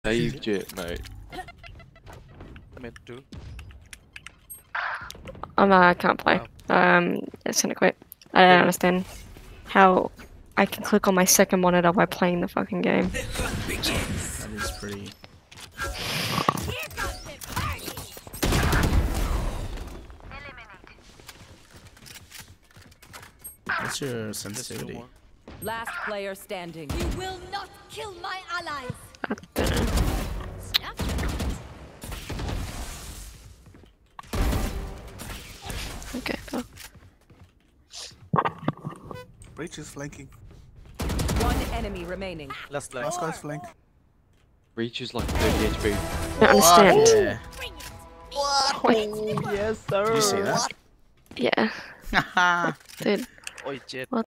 Saved it, mate. Mid too. I can't play. It's gonna quit. I don't understand how I can click on my second monitor by playing the fucking game. That is pretty. What's your sensitivity? Last player standing. You will not kill my allies. I don't know. Okay, well. Breach is flanking. One enemy remaining. Last Last guy's flank. Breach is like 30 HP. I don't understand. Yeah. Yes, sir. Did you see that? Yeah. Haha. Dude. Oi, Jet. What